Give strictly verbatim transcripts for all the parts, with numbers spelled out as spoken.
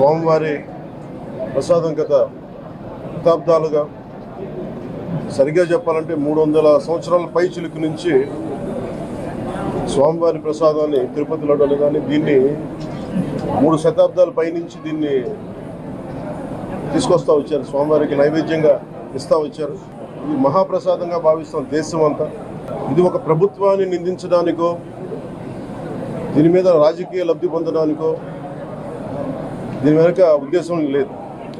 స్వామివారి ప్రసాదం గత శతాబ్దాలుగా సరిగ్గా చెప్పాలంటే మూడు వందల సంవత్సరాల పై చిలుకు నుంచి స్వామివారి ప్రసాదాన్ని తిరుపతి లడ్డు కానీ దీన్ని మూడు శతాబ్దాల పై నుంచి దీన్ని తీసుకొస్తూ వచ్చారు, స్వామివారికి నైవేద్యంగా ఇస్తూ వచ్చారు. ఇది మహాప్రసాదంగా భావిస్తాం దేశం అంతా. ఇది ఒక ప్రభుత్వాన్ని నిందించడానికో దీని మీద రాజకీయ లబ్ధి పొందడానికో దీని వెనుక ఉద్దేశం లేదు.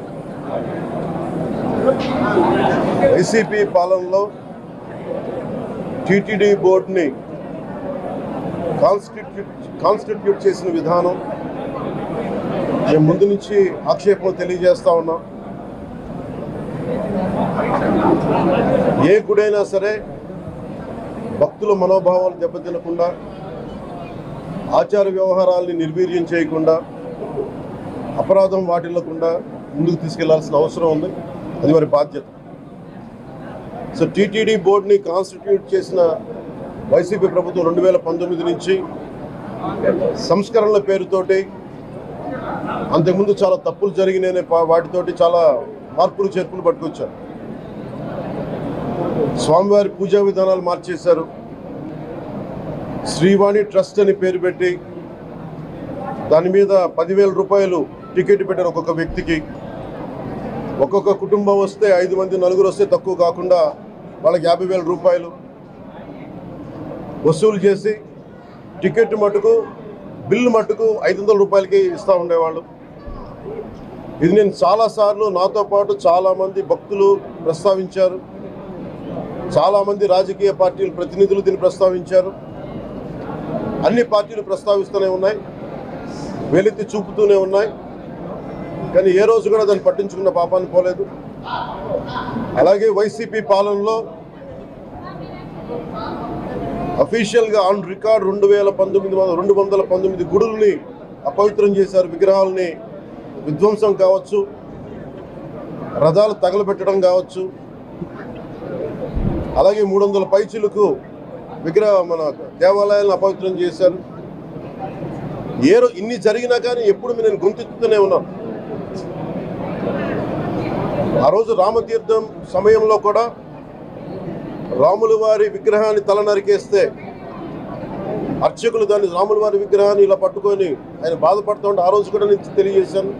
వైసీపీ పాలనలో టీటీడీ బోర్డుని కాన్స్టిట్యూట్ కాన్స్టిట్యూట్ చేసిన విధానం మేము ముందు నుంచి ఆక్షేపం తెలియజేస్తా ఉన్నాం. ఏ గుడైనా సరే భక్తుల మనోభావాలు దెబ్బతినకుండా, ఆచార వ్యవహారాల్ని నిర్వీర్యం చేయకుండా, అపరాధం వాటిల్లకుండా ముందుకు తీసుకెళ్లాల్సిన అవసరం ఉంది. అది వారి బాధ్యత. సో టీటీడీ బోర్డుని కాన్స్టిట్యూట్ చేసిన వైసీపీ ప్రభుత్వం రెండు వేల పంతొమ్మిది నుంచి సంస్కరణల పేరుతోటి, అంతకుముందు చాలా తప్పులు జరిగినాయనే వాటితోటి చాలా మార్పులు చేర్పులు పట్టుకొచ్చారు. స్వామివారి పూజా విధానాలు మార్చేశారు. శ్రీవాణి ట్రస్ట్ అని పేరు పెట్టి దాని మీద పదివేల రూపాయలు టికెట్ పెట్టారు ఒక్కొక్క వ్యక్తికి. ఒక్కొక్క కుటుంబం వస్తే ఐదు మంది నలుగురు వస్తే తక్కువ కాకుండా వాళ్ళకి యాభై వేల రూపాయలు వసూలు చేసి టికెట్ మటుకు బిల్లు మటుకు ఐదు వందల రూపాయలకి ఇస్తూ ఉండేవాళ్ళు. ఇది నేను చాలాసార్లు నాతో పాటు చాలామంది భక్తులు ప్రస్తావించారు, చాలామంది రాజకీయ పార్టీల ప్రతినిధులు దీన్ని ప్రస్తావించారు. అన్ని పార్టీలు ప్రస్తావిస్తూనే ఉన్నాయి, వేలెత్తి చూపుతూనే ఉన్నాయి. కానీ ఏ రోజు కూడా దాన్ని పట్టించుకున్న పాపాన్ని పోలేదు. అలాగే వైసీపీ పాలనలో అఫీషియల్గా ఆన్ రికార్డ్ రెండు వేల పంతొమ్మిది రెండు వందల పంతొమ్మిది గుడుల్ని అపవిత్రం చేశారు. విగ్రహాలని విధ్వంసం కావచ్చు, రథాలు తగలబెట్టడం కావచ్చు, అలాగే మూడు వందల పైచిలకు విగ్రహ మన దేవాలయాలను అపవిత్రం చేశారు. ఏ రోజు ఇన్ని జరిగినా కానీ ఎప్పుడు నేను గుర్తిస్తూనే ఉన్నాను. ఆ రోజు రామతీర్థం సమయంలో కూడా రాముల వారి విగ్రహాన్ని తల నరికేస్తే అర్చకులు దాన్ని రాముల వారి విగ్రహాన్ని ఇలా పట్టుకొని ఆయన బాధపడుతూ ఉంటే ఆ రోజు కూడా నేను తెలియజేశాను.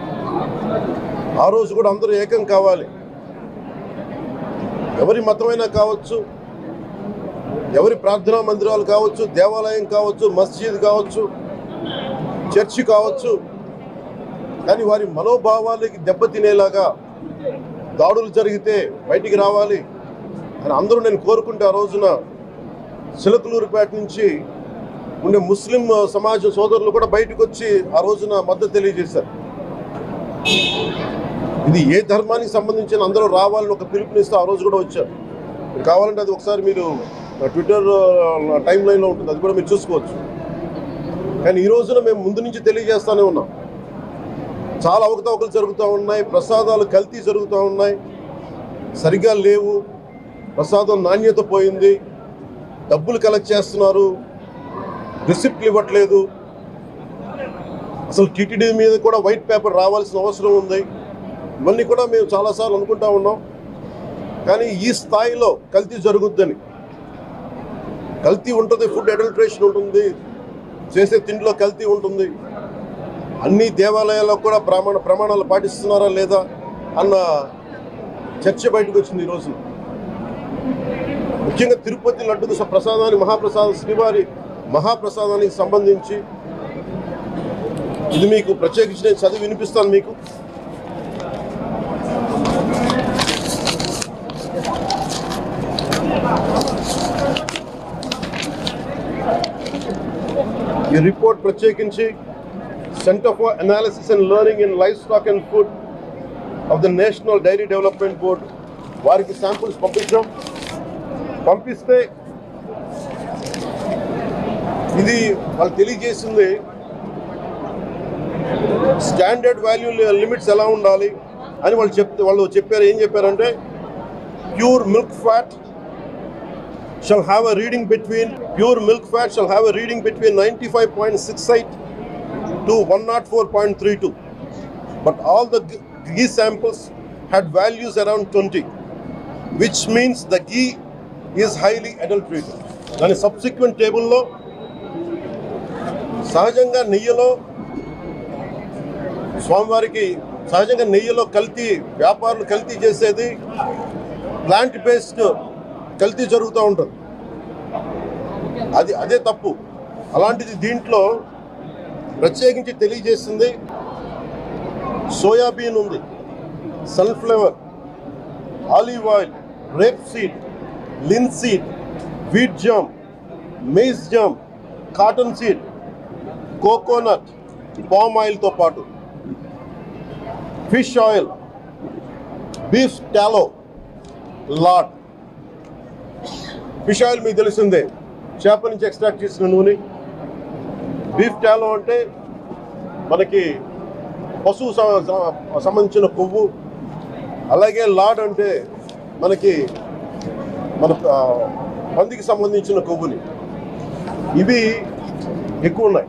ఆ రోజు కూడా అందరూ ఏకం కావాలి. ఎవరి మతమైనా కావచ్చు, ఎవరి ప్రార్థనా మందిరాలు కావచ్చు, దేవాలయం కావచ్చు, మస్జిద్ కావచ్చు, చర్చి కావచ్చు, కానీ వారి మనోభావాలకి దెబ్బతినేలాగా దాడులు జరిగితే బయటికి రావాలి అని అందరూ నేను కోరుకుంటే ఆ రోజున చిలకలూరుపేట నుంచి ఉండే ముస్లిం సమాజ సోదరులు కూడా బయటకు వచ్చి ఆ రోజున మద్దతు తెలియజేశారు. ఇది ఏ ధర్మానికి సంబంధించిన అందరూ రావాలని ఒక పిలుపునిస్తే ఆ రోజు కూడా వచ్చారు. కావాలంటే అది ఒకసారి మీరు ట్విట్టర్ టైం లైన్లో ఉంటుంది, అది కూడా మీరు చూసుకోవచ్చు. కానీ ఈ రోజున మేము ముందు నుంచి తెలియజేస్తూనే ఉన్నాం, చాలా అవకతవకలు జరుగుతూ ఉన్నాయి, ప్రసాదాలు కల్తీ జరుగుతూ ఉన్నాయి, సరిగ్గా లేవు, ప్రసాదం నాణ్యత పోయింది, డబ్బులు కలెక్ట్ చేస్తున్నారు, రిసిప్ట్లు ఇవ్వట్లేదు, అసలు టీటీడీ మీద కూడా వైట్ పేపర్ రావాల్సిన అవసరం ఉంది. ఇవన్నీ కూడా మేము చాలాసార్లు అనుకుంటా ఉన్నాం. కానీ ఈ స్థాయిలో కల్తీ జరుగుద్దని, కల్తీ ఉంటుంది, ఫుడ్ అడల్ట్రేషన్ ఉంటుంది, చేసే తిండిలో కల్తీ ఉంటుంది, అన్ని దేవాలయాల్లో కూడా ప్రమాణ ప్రమాణాలు పాటిస్తున్నారా లేదా అన్న చర్చ బయటకు వచ్చింది ఈరోజు. ముఖ్యంగా తిరుపతి లడ్డుకు ప్రసాదాన్ని మహాప్రసాదం శ్రీవారి మహాప్రసాదానికి సంబంధించి ఇది మీకు ప్రత్యేకించి నేను చదివి వినిపిస్తాను మీకు. ఈ రిపోర్ట్ ప్రత్యేకించి centre for analysis and learning in livestock and food of the national dairy development board వారికి శాంపుల్స్ పంపించాం. పంపిస్తే ఇది వాళ్ళు తెలియజేసింది స్టాండర్డ్ వాల్యూ లిమిట్స్ ఎలా ఉండాలి అని వాళ్ళు చెప్తే వాళ్ళు చెప్పారు. ఏం చెప్పారంటే pure milk fat shall have a reading between pure milk fat shall have a reading between ninety-five point six eight to one oh four point three two. but all the ghee samples had values around twenty, which means the ghee is highly adulterated. దాని subsequent టేబుల్లో సహజంగా నెయ్యిలో స్వామివారికి సహజంగా నెయ్యిలో కల్తీ వ్యాపారులు కల్తీ చేసేది ప్లాంట్ బేస్డ్ కల్తీ జరుగుతూ ఉంటుంది. అది అదే తప్పు. అలాంటిది దీంట్లో ప్రత్యేకించి తెలియజేస్తుంది సోయాబీన్ ఉంది, sunflower, olive oil, rapeseed, linseed, wheat germ, maize germ, cottonseed, coconut, palm ఆయిల్తో పాటు fish oil, beef tallow, lard. Fish oil మీకు తెలిసిందే, చేప నుంచి ఎక్స్ట్రాక్ట్ చేసిన నూనె. బీఫ్ టాలో అంటే మనకి పశువు సంబంధించిన కొవ్వు. అలాగే లాడ్ అంటే మనకి మన పందికి సంబంధించిన కొవ్వుని. ఇవి ఎక్కువ ఉన్నాయి.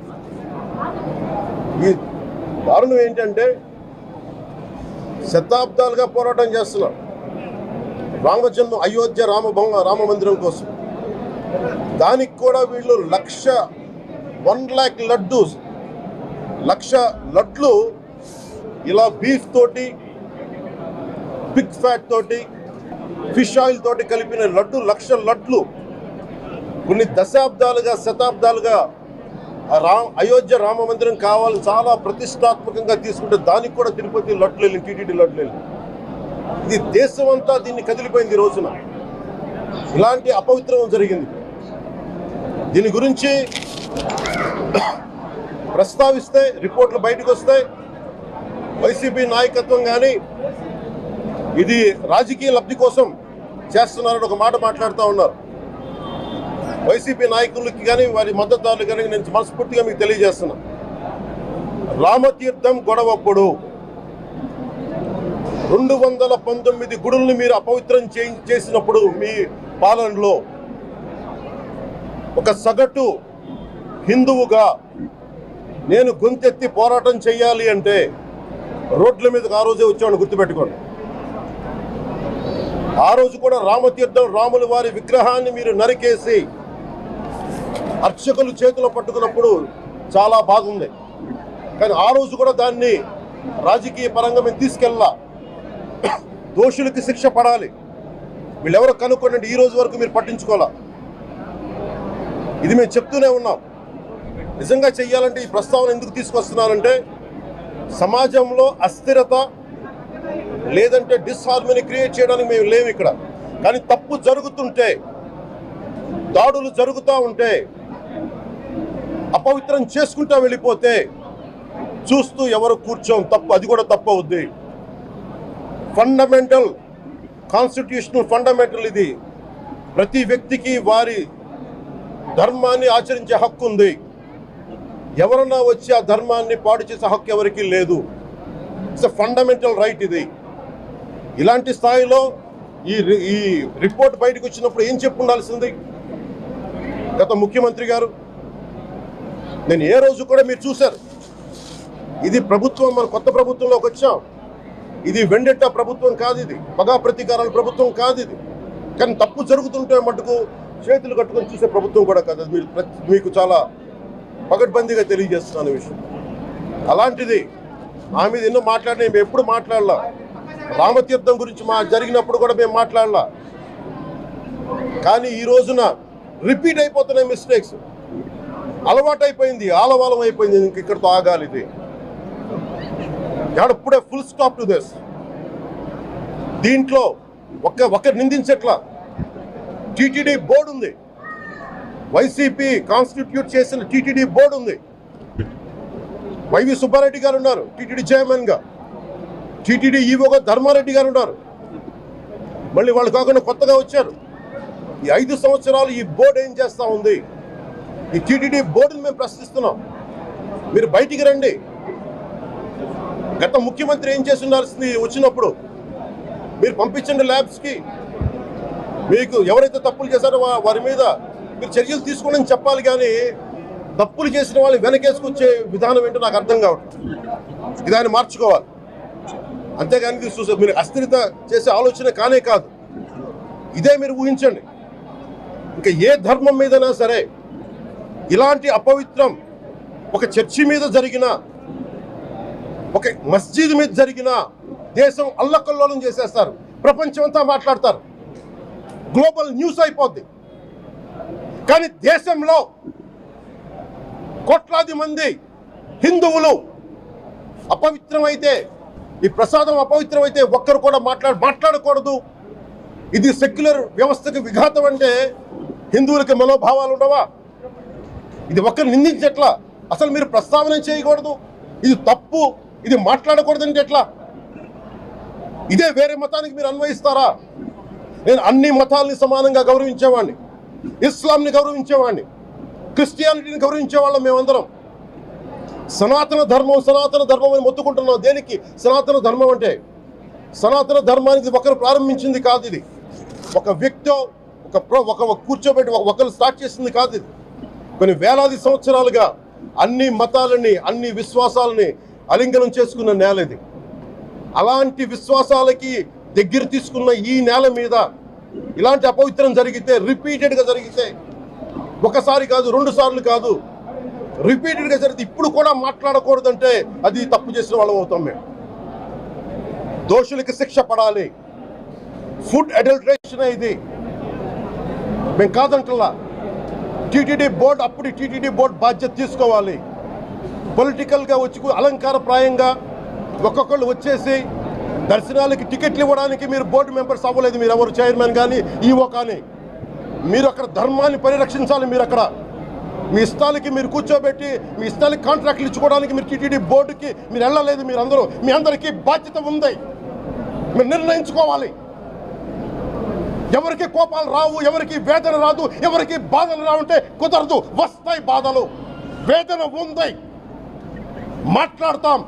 ఈ దారుణం ఏంటంటే శతాబ్దాలుగా పోరాటం చేస్తున్నాం రామజన్మ అయోధ్య రామ రామ మందిరం కోసం. దానికి కూడా వీళ్ళు లక్ష వన్ ల్యాక్ లడ్డు లక్ష లడ్లు ఇలా బీఫ్ తోటి, పిగ్ ఫ్యాట్ తోటి, ఫిష్ ఆయిల్ తోటి కలిపిన లడ్డు, లక్ష లడ్లు కొన్ని దశాబ్దాలుగా శతాబ్దాలుగా రా అయోధ్య రామ మందిరం కావాలని చాలా ప్రతిష్టాత్మకంగా తీసుకుంటే దానికి కూడా తిరుపతి లడ్లు వెళ్ళి, టీటీడీ లడ్లు వెళ్ళి. ఇది దేశం అంతా దీన్ని కదిలిపోయింది. ఈ రోజున ఇలాంటి అపవిత్రం జరిగింది. దీని గురించి ప్రస్తావిస్తే రిపోర్ట్లు బయటకు వస్తాయి. వైసీపీ నాయకత్వం కానీ ఇది రాజకీయ లబ్ధి కోసం చేస్తున్నారని ఒక మాట మాట్లాడుతూ ఉన్నారు. వైసీపీ నాయకులకి కానీ వారి మద్దతుదారులు కానీ నేను మనస్ఫూర్తిగా మీకు తెలియజేస్తున్నా, రామతీర్థం గొడవప్పుడు రెండు వందల పంతొమ్మిది గుడుల్ని మీరు అపవిత్రం చేసినప్పుడు మీ పాలనలో ఒక సగటు హిందువుగా నేను గొంతెత్తి పోరాటం చేయాలి అంటే రోడ్ల మీదకి ఆ రోజే వచ్చామని గుర్తుపెట్టుకోండి. ఆ రోజు కూడా రామతీర్థం రాముల వారి విగ్రహాన్ని మీరు నరికేసి అర్చకులు చేతిలో పట్టుకున్నప్పుడు చాలా బాగుంది. కానీ ఆ రోజు కూడా దాన్ని రాజకీయ పరంగా మేము తీసుకెళ్ళా. దోషులకి శిక్ష పడాలి, వీళ్ళెవరో కనుక్కోండి. ఈ రోజు వరకు మీరు పట్టించుకోవాలా. ఇది మేము చెప్తూనే ఉన్నాం. నిజంగా చెయ్యాలంటే ఈ ప్రస్తావన ఎందుకు తీసుకొస్తున్నానంటే సమాజంలో అస్థిరత లేదంటే డిస్హార్మనీ క్రియేట్ చేయడానికి మేము లేవు ఇక్కడ. కానీ తప్పు జరుగుతుంటే, దాడులు జరుగుతూ ఉంటే, అపవిత్రం చేసుకుంటా వెళ్ళిపోతే చూస్తూ ఎవరు కూర్చోం. తప్పు, అది కూడా తప్పు అవుద్ది. ఫండమెంటల్ కాన్స్టిట్యూషనల్ ఫండమెంటల్ ఇది. ప్రతి వ్యక్తికి వారి ధర్మాన్ని ఆచరించే హక్కు ఉంది. ఎవరన్నా వచ్చి ఆ ధర్మాన్ని పాడు చేసే హక్కు ఎవరికీ లేదు. ఇట్స్ ఎ ఫండమెంటల్ రైట్ ఇది. ఇలాంటి స్థాయిలో ఈ ఈ రిపోర్ట్ బయటకు వచ్చినప్పుడు ఏం చెప్పు ఉండాల్సింది గత ముఖ్యమంత్రి గారు? నేను ఏ రోజు కూడా మీరు చూశారు, ఇది ప్రభుత్వం, మన కొత్త ప్రభుత్వంలోకి వచ్చాం. ఇది వెండెట్టా ప్రభుత్వం కాదు, ఇది పగా ప్రతీకారాల ప్రభుత్వం కాదు ఇది. కానీ తప్పు జరుగుతుంటే మటుకు చేతులు కట్టుకొని చూసే ప్రభుత్వం కూడా కాదు. మీరు మీకు చాలా పగడ్బందీగా తెలియజేస్తున్నాను విషయం. అలాంటిది ఆ మీద ఎన్నో మాట్లాడినా మేము ఎప్పుడు మాట్లాడలా. రామతీర్థం గురించి మా జరిగినప్పుడు కూడా మేము మాట్లాడలా. కానీ ఈ రోజున రిపీట్ అయిపోతున్నాయి మిస్టేక్స్. అలవాటు అయిపోయింది, ఆలవాలం అయిపోయింది. ఇంక ఇక్కడితో ఆగాలి. ఇది ఇప్పుడే ఫుల్ స్టాప్ టు దిస్. దీంట్లో ఒక్క ఒక్క నిందించట్లా. టీటీడీ బోర్డు ఉంది, వైసీపీ కాన్స్టిట్యూట్ చేసిన టీటీడీ బోర్డు ఉంది. వైవి సుబ్బారెడ్డి గారు ఉన్నారు టీటీడీ చైర్మన్ గా. టీటీడీ ఈవోగా ధర్మారెడ్డి గారు ఉన్నారు. మళ్ళీ వాళ్ళు కాకుండా కొత్తగా వచ్చారు. ఈ ఐదు సంవత్సరాలు ఈ బోర్డు ఏం చేస్తూ ఉంది? ఈ టీటీడీ బోర్డుని మేము ప్రశ్నిస్తున్నాం. మీరు బయటికి రండి. గత ముఖ్యమంత్రి ఏం చేసి ఉండాల్సింది వచ్చినప్పుడు మీరు పంపించండి ల్యాబ్స్కి. మీకు ఎవరైతే తప్పులు చేశారో వారి మీద మీరు చర్యలు తీసుకోండి అని చెప్పాలి. కానీ తప్పులు చేసిన వాళ్ళు వెనకేసుకొచ్చే విధానం ఏంటో నాకు అర్థం కావట్లేదు. దాన్ని మార్చుకోవాలి. అంతేగాని ఇది చూసే మీరు అస్థిరత చేసే ఆలోచన కానే కాదు. ఇదే మీరు ఊహించండి. ఇంకా ఏ ధర్మం మీదైనా సరే ఇలాంటి అపవిత్రం ఒక చర్చి మీద జరిగిన, ఒక మస్జిద్ మీద జరిగిన దేశం అల్లకల్లోలం చేసేస్తారు, ప్రపంచం అంతా మాట్లాడతారు, గ్లోబల్ న్యూస్ అయిపోద్ది. కానీ దేశంలో కోట్లాది మంది హిందువులు అపవిత్రమైతే, ఈ ప్రసాదం అపవిత్రమైతే ఒక్కరు కూడా మాట్లాడ మాట్లాడకూడదు, ఇది సెక్యులర్ వ్యవస్థకు విఘాతం అంటే హిందువులకి మనోభావాలు ఉండవా? ఇది ఒక్కరు నిందించట్లా, అసలు మీరు ప్రస్తావన చేయకూడదు, ఇది తప్పు, ఇది మాట్లాడకూడదు అంటే ఎట్లా? ఇదే వేరే మతానికి మీరు అన్వయిస్తారా? నేను అన్ని మతాలని సమానంగా గౌరవించేవాడిని, ఇస్లాంని గౌరవించేవాడిని, క్రిస్టియానిటీని గౌరవించేవాళ్ళం మేమందరం. సనాతన ధర్మం సనాతన ధర్మం అని మొత్తుకుంటున్నాం. దేనికి సనాతన ధర్మం అంటే? సనాతన ధర్మానికి ఒకరు ప్రారంభించింది కాదు, ఇది ఒక వ్యక్తి ఒక ప్రో ఒక కూర్చోబెట్టి ఒకరు స్టార్ట్ చేసింది కాదు. ఇది కొన్ని వేలాది సంవత్సరాలుగా అన్ని మతాలని అన్ని విశ్వాసాలని అలింగనం చేసుకున్న నేల ఇది. అలాంటి విశ్వాసాలకి దగ్గర తీసుకున్న ఈ నేల మీద ఇలాంటి అపవిత్రం జరిగితే, రిపీటెడ్గా జరిగితే, ఒకసారి కాదు రెండు సార్లు కాదు, రిపీటెడ్గా జరిగితే ఇప్పుడు కూడా మాట్లాడకూడదంటే అది తప్పు చేసిన వాళ్ళం అవుతాం. మేము దోషులకి శిక్ష పడాలి. ఫుడ్ అడల్టరేషన్ ఇది మేము కాదంటలా. టీటీడీ బోర్డు అప్పుడు టీటీడీ బోర్డు బాధ్యత తీసుకోవాలి. పొలిటికల్గా వచ్చి అలంకారప్రాయంగా ఒక్కొక్కళ్ళు వచ్చేసి దర్శనాలకి టికెట్లు ఇవ్వడానికి మీరు బోర్డు మెంబర్స్ అవ్వలేదు. మీరు ఎవరు చైర్మన్ కానీ ఈవో కానీ, మీరు అక్కడ ధర్మాన్ని పరిరక్షించాలి. మీరు అక్కడ మీ ఇష్టాలకి మీరు కూర్చోబెట్టి మీ ఇష్టాలకి కాంట్రాక్ట్లు ఇచ్చుకోవడానికి మీరు టీటీడీ బోర్డుకి మీరు వెళ్ళలేదు. మీరు అందరూ మీ అందరికీ బాధ్యత ఉంది, మీరు నిర్ణయించుకోవాలి. ఎవరికి కోపాలు రావు, ఎవరికి వేదన రాదు, ఎవరికి బాధలు రావుంటే కుదరదు. వస్తాయి బాధలు, వేదన ఉంది, మాట్లాడతాం.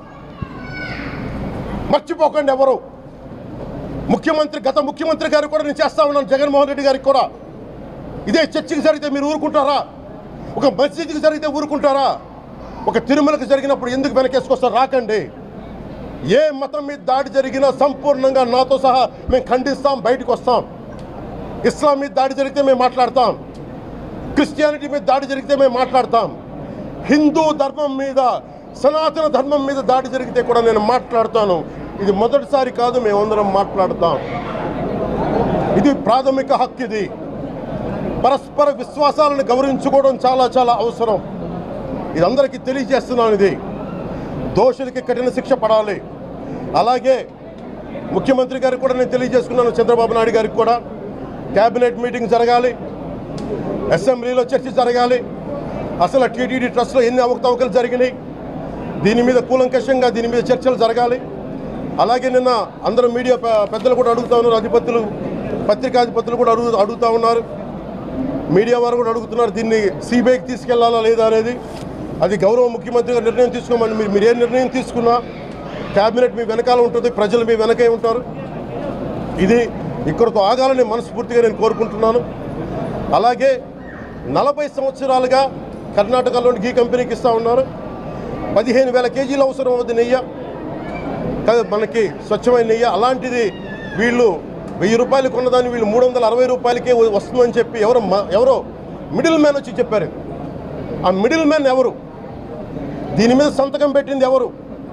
మర్చిపోకండి ఎవరు. ముఖ్యమంత్రి గత ముఖ్యమంత్రి గారు కూడా నేను చేస్తా ఉన్నాను, జగన్మోహన్ రెడ్డి గారికి కూడా. ఇదే చర్చికి జరిగితే మీరు ఊరుకుంటారా? ఒక మసీదుకి జరిగితే ఊరుకుంటారా? ఒక తిరుమలకు జరిగినప్పుడు ఎందుకు వెనకేసుకొస్తారు? రాకండి. ఏ మతం మీద దాడి జరిగినా సంపూర్ణంగా నాతో సహా మేము ఖండిస్తాం, బయటకు వస్తాం. ఇస్లాం మీద దాడి జరిగితే మేము మాట్లాడతాం, క్రిస్టియానిటీ మీద దాడి జరిగితే మేము మాట్లాడతాం, హిందూ ధర్మం మీద సనాతన ధర్మం మీద దాడి జరిగితే కూడా నేను మాట్లాడతాను. ఇది మొదటిసారి కాదు, మేమందరం మాట్లాడతాం. ఇది ప్రాథమిక హక్కు. ఇది పరస్పర విశ్వాసాలను గౌరవించుకోవడం చాలా చాలా అవసరం. ఇది అందరికీ తెలియజేస్తున్నాను. ఇది దోషులకి కఠిన శిక్ష పడాలి. అలాగే ముఖ్యమంత్రి గారికి కూడా నేను తెలియజేసుకున్నాను, చంద్రబాబు నాయుడు గారికి కూడా క్యాబినెట్ మీటింగ్ జరగాలి, అసెంబ్లీలో చర్చ జరగాలి. అసలు టీటీడీ ట్రస్ట్లో ఎన్ని అవకతవకలు జరిగినాయి, దీని మీద కూలంకషంగా దీని మీద చర్చలు జరగాలి. అలాగే నిన్న అందరూ మీడియా పెద్దలు కూడా అడుగుతా ఉన్నారు, అధిపతులు పత్రికాధిపతులు కూడా అడుగు అడుగుతూ ఉన్నారు, మీడియా వారు కూడా అడుగుతున్నారు, దీన్ని సిబిఐకి తీసుకెళ్లాలా లేదా అనేది. అది గౌరవ ముఖ్యమంత్రిగా నిర్ణయం తీసుకోమని. మీరు మీరు ఏ నిర్ణయం తీసుకున్నా క్యాబినెట్ మీ వెనకాల ఉంటుంది, ప్రజలు మీ వెనకే ఉంటారు. ఇది ఇక్కడితో ఆగాలని మనస్ఫూర్తిగా నేను కోరుకుంటున్నాను. అలాగే నలభై సంవత్సరాలుగా కర్ణాటకలోని గీ కంపెనీకి ఇస్తూ ఉన్నారు. పదిహేను వేల కేజీలు అవసరం అవుతుంది నెయ్యి, కదా మనకి స్వచ్ఛమైన నెయ్యి. అలాంటిది వీళ్ళు వెయ్యి రూపాయలు కొన్నదాన్ని వీళ్ళు మూడు వందల అరవై రూపాయలకే వస్తుందని చెప్పి ఎవరో ఎవరో మిడిల్ మ్యాన్ వచ్చి చెప్పారు. ఆ మిడిల్ మ్యాన్ ఎవరు? దీని మీద సంతకం పెట్టింది ఎవరు?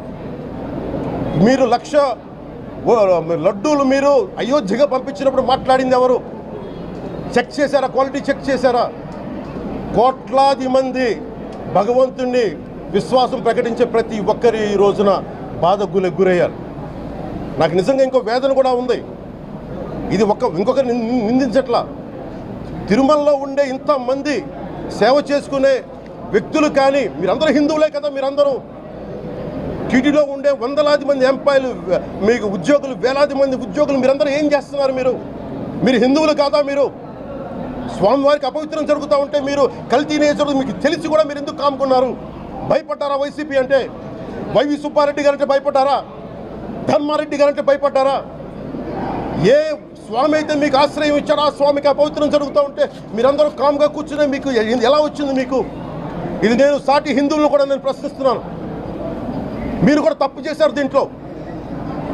మీరు లక్ష లడ్డూలు మీరు అయోధ్యగా పంపించినప్పుడు మాట్లాడింది ఎవరు? చెక్ చేశారా? క్వాలిటీ చెక్ చేశారా? కోట్లాది మంది భగవంతుణ్ణి విశ్వాసం ప్రకటించే ప్రతి ఒక్కరి ఈ రోజున బాధ గురి గురయ్యారు. నాకు నిజంగా ఇంకో వేదన కూడా ఉంది. ఇది ఒక్క ఇంకొకరు నిందించట్లా. తిరుమలలో ఉండే ఇంతమంది సేవ చేసుకునే వ్యక్తులు కానీ మీరందరూ హిందువులే కదా. మీరందరూ టీటీలో ఉండే వందలాది మంది ఎంప్లాయీలు, మీకు ఉద్యోగులు, వేలాది మంది ఉద్యోగులు, మీరందరూ ఏం చేస్తున్నారు? మీరు మీరు హిందువులు కాదా? మీరు స్వామివారికి అపవిత్రం జరుగుతూ ఉంటే మీరు కల్తీ నేచరు మీకు తెలిసి కూడా మీరు ఎందుకు కాముకున్నారు? భయపడ్డారా? వైసీపీ అంటే వైవి సుబ్బారెడ్డి గారంటే భయపడ్డారా? ధర్మారెడ్డి గారంటే భయపడ్డారా? ఏ స్వామి అయితే మీకు ఆశ్రయం ఇచ్చారో ఆ స్వామికి అపవిత్రం జరుగుతూ ఉంటే మీరందరూ కామ్గా కూర్చునే మీకు ఎలా వచ్చింది? మీకు ఇది నేను సాటి హిందువులను కూడా నేను ప్రశ్నిస్తున్నాను. మీరు కూడా తప్పు చేశారు దీంట్లో.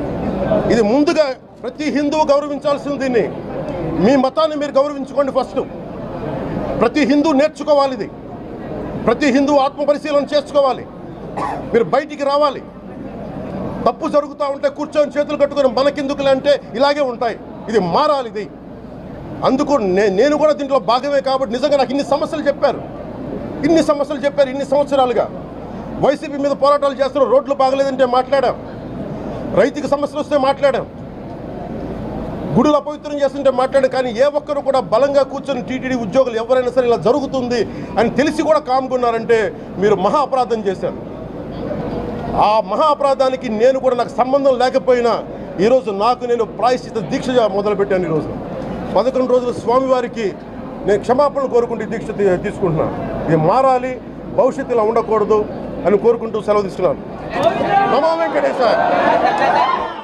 ఇది ముందుగా ప్రతి హిందువు గౌరవించాల్సింది. దీన్ని మీ మతాన్ని మీరు గౌరవించుకోండి ఫస్ట్. ప్రతి హిందూ నేర్చుకోవాలి ఇది. ప్రతి హిందూ ఆత్మపరిశీలన చేసుకోవాలి. మీరు బయటికి రావాలి. తప్పు జరుగుతూ ఉంటే కూర్చొని చేతులు కట్టుకొని మనకెందుకులే అంటే ఇలాగే ఉంటాయి. ఇది మారాలి. ఇది అందుకు నేను కూడా దీంట్లో భాగమే. కాబట్టి నిజంగా నాకు ఇన్ని సమస్యలు చెప్పారు ఇన్ని సమస్యలు చెప్పారు ఇన్ని సంవత్సరాలుగా. వైసీపీ మీద పోరాటాలు చేస్తారు. రోడ్లు బాగలేదంటే మాట్లాడాం, రైతుకి సమస్యలు వస్తే మాట్లాడాం, గుడులు అపవిత్రం చేస్తుంటే మాట్లాడాం. కానీ ఏ ఒక్కరు కూడా బలంగా కూర్చొని టీటీడీ ఉద్యోగులు ఎవరైనా సరే ఇలా జరుగుతుంది అని తెలిసి కూడా కామ్కున్నారంటే మీరు మహా అపరాధం చేశారు. ఆ మహా అపరాధానికి నేను కూడా నాకు సంబంధం లేకపోయినా ఈరోజు నాకు నేను ప్రాయశ్చిత దీక్ష మొదలుపెట్టాను. ఈరోజు పదకొండు రోజులు స్వామివారికి నేను క్షమాపణలు కోరుకుంటూ దీక్ష తీసుకుంటున్నాను. ఇది మారాలి, భవిష్యత్తు ఇలా ఉండకూడదు అని కోరుకుంటూ సెలవు తీసుకున్నాను. నమో వెంకటేశాయ.